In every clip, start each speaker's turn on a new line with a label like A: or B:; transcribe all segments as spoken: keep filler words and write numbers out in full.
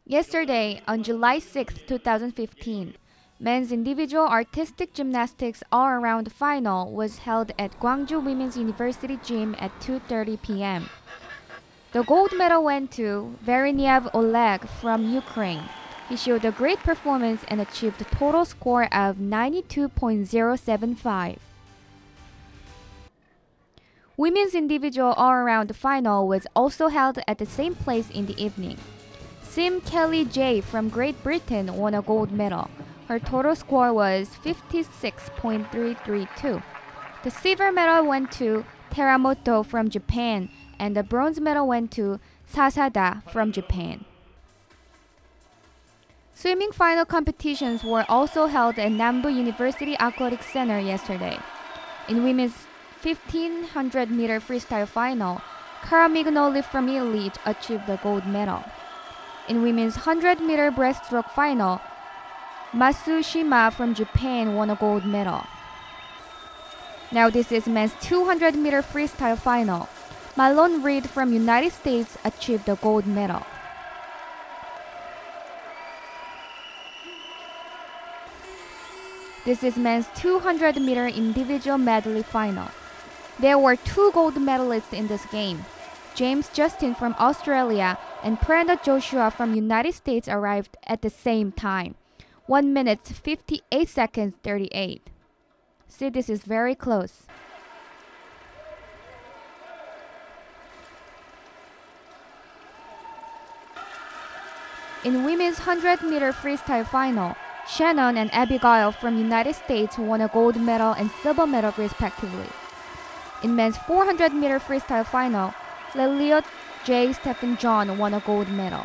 A: Yesterday, on July sixth, two thousand fifteen, men's individual artistic gymnastics all-around final was held at Gwangju Women's University Gym at two thirty p m The gold medal went to Vereniev Oleg from Ukraine. He showed a great performance and achieved a total score of ninety-two point zero seven five. Women's individual all-around final was also held at the same place in the evening. Sim Kelly J from Great Britain won a gold medal. Her total score was fifty-six point three three two. The silver medal went to Teramoto from Japan, and the bronze medal went to Sasada from Japan. Swimming final competitions were also held at Nambu University Athletic Center yesterday. In women's fifteen hundred meter freestyle final, Cara Mignoli from Italy achieved the gold medal. In women's one hundred meter breaststroke final, Masu Shima from Japan won a gold medal. Now this is men's two hundred meter freestyle final. Malone Reed from United States achieved the gold medal. This is men's two hundred meter individual medley final. There were two gold medalists in this game. James Justin from Australia and Prerna Joshua from United States arrived at the same time. one minute fifty-eight seconds thirty-eight. See, this is very close. In women's one hundred meter freestyle final, Shannon and Abigail from United States won a gold medal and silver medal respectively. In men's four hundred meter freestyle final, Leliot J. Stephen John won a gold medal.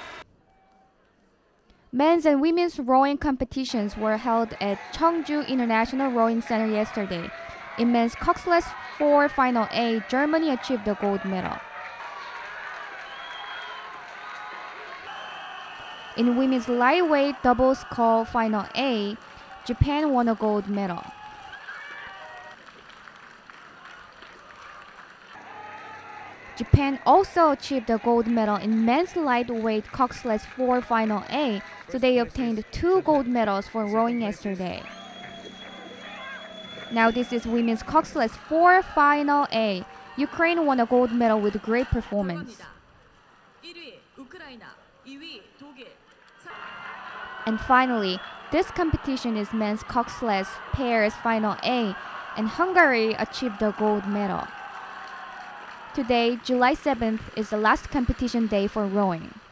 A: Men's and women's rowing competitions were held at Cheongju International Rowing Center yesterday. In men's coxless four final A, Germany achieved the gold medal. In women's lightweight double scull final A, Japan won a gold medal. Japan also achieved a gold medal in men's lightweight coxless four final A, so they obtained two gold medals for rowing yesterday. Now this is women's coxless four final A. Ukraine won a gold medal with great performance. And finally, this competition is men's coxless pairs final A, and Hungary achieved the gold medal. Today, July seventh, is the last competition day for rowing.